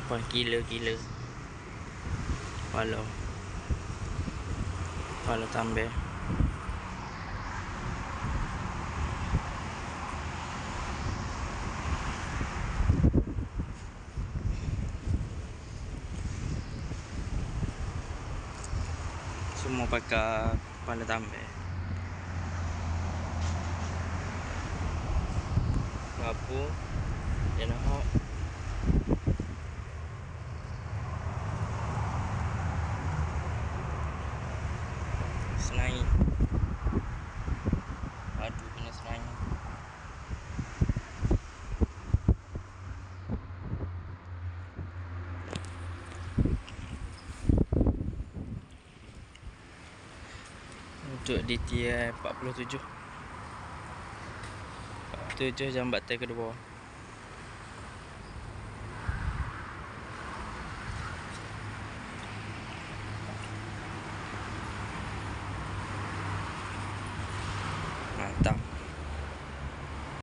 Puan gila-gila. Kepala tambah. Semua pakai kepala tambah. Apa? Dia nak senai. Aduh, kena senai. Untuk DTI 47 jambat kedua.